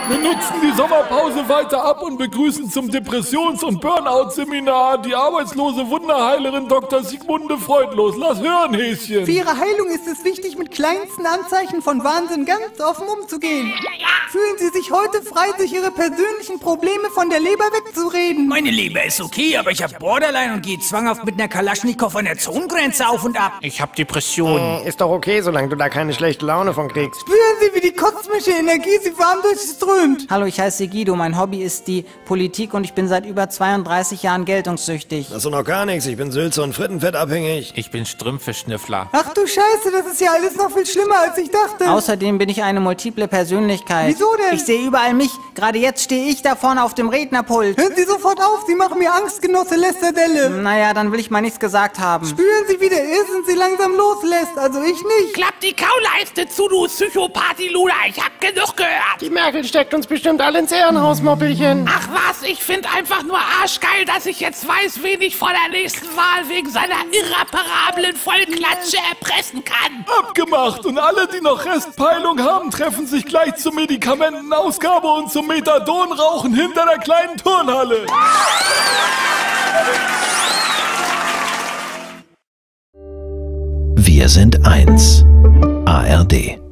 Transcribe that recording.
Wir nutzen die Sommerpause weiter ab und begrüßen zum Depressions- und Burnout-Seminar die arbeitslose Wunderheilerin Dr. Sigmunde Freudlos. Lass hören, Häschen. Für Ihre Heilung ist es wichtig, mit kleinsten Anzeichen von Wahnsinn ganz offen umzugehen. Fühlen Sie sich heute frei, sich Ihre persönlichen Probleme von der Leber wegzureden. Meine Leber ist okay, aber ich hab Borderline und gehe zwanghaft mit einer Kalaschnikow an der Zonengrenze auf und ab. Ich hab Depressionen. Ist doch okay, solange du da keine schlechte Laune von kriegst. Spüren Sie, wie die kosmische Energie Sie warm durchströmt. Hallo, ich heiße Guido, mein Hobby ist die Politik und ich bin seit über 32 Jahren geltungssüchtig. Das ist doch noch gar nichts, ich bin Sülze und Frittenfett abhängig. Ich bin Strümpfe-Schnüffler. Ach du Scheiße, das ist ja alles noch viel schlimmer, als ich dachte. Außerdem bin ich eine multiple Persönlichkeit. Wieso denn? Ich sehe überall mich. Gerade jetzt stehe ich da vorne auf dem Rednerpult. Hören Sie sofort auf, Sie machen mir Angst, Genosse Lästerdelle. Naja, dann will ich mal nichts gesagt haben. Spüren Sie, wie der Irrsinn Sie langsam loslässt, also ich nicht. Klapp die Kauleiste zu, du Psychopathi-Luder. Ich hab genug gehört. Die Merkel steckt uns bestimmt alle ins Herrenhaus, Moppelchen. Ach was, ich find einfach nur arschgeil, dass ich jetzt weiß, wen ich vor der nächsten Wahl wegen seiner irreparablen Vollklatsche erpressen kann. Abgemacht. Und alle, die noch Restpeilung haben, treffen sich gleich zur Medikamentenausgabe und zum Methadonrauchen hinter der kleinen Turnhalle. Wir sind eins. ARD.